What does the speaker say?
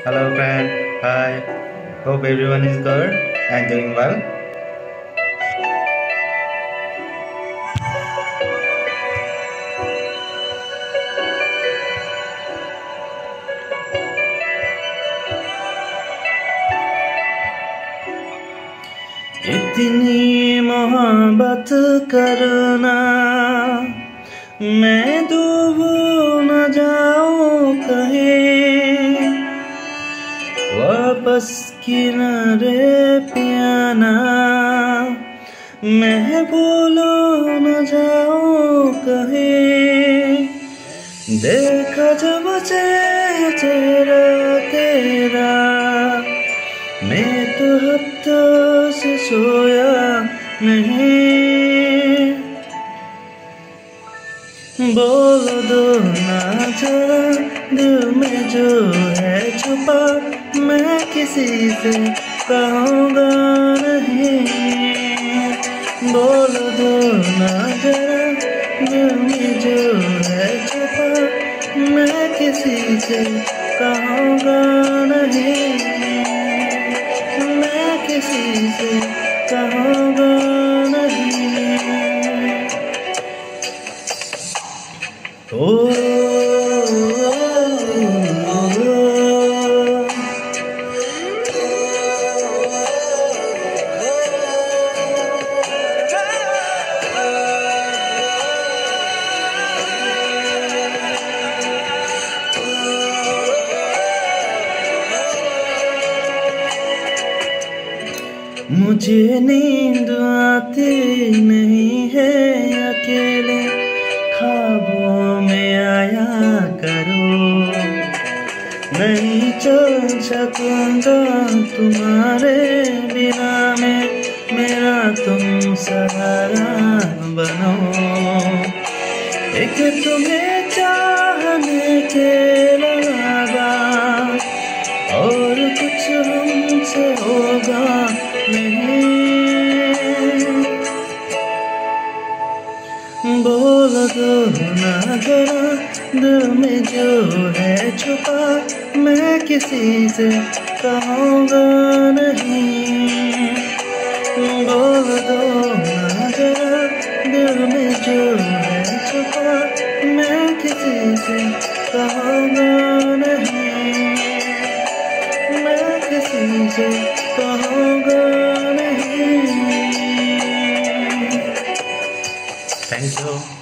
Hello friend, hi. Hope everyone is good and doing well. इतनी मोहब्बत करना मैं डूब न जाऊं कहीं, वापस किनारे पे आना मैं भूल न जाऊं कहीं। देखा जब से चेहरा तेरा मैं तो हफ्तों से सोया नहीं। बोल दो ना जरा दिल में जो है छुपा, मैं किसी से कहूँगा नहीं। बोल दो ना जरा दिल में जो है छुपा, मैं किसी से कहूँगा नहीं। मैं किसी से कहूँगा नहीं। मुझे नींद आती नहीं है, अकेले ख्वाबों में आया करो। नहीं चल सकूंगा तुम्हारे बिना में, मेरा तुम सहारा बनो। एक तुम्हें चाहने के लगा और कुछ हमसे होगा नहीं। बोल दो ना जरा दिल में जो है छुपा, मैं किसी से कहूँगा नहीं। बोल दो ना जरा दिल में जो है छुपा, मैं किसी से कहूँगा नहीं। मैं किसी से कहूँगा नहीं। Thank you.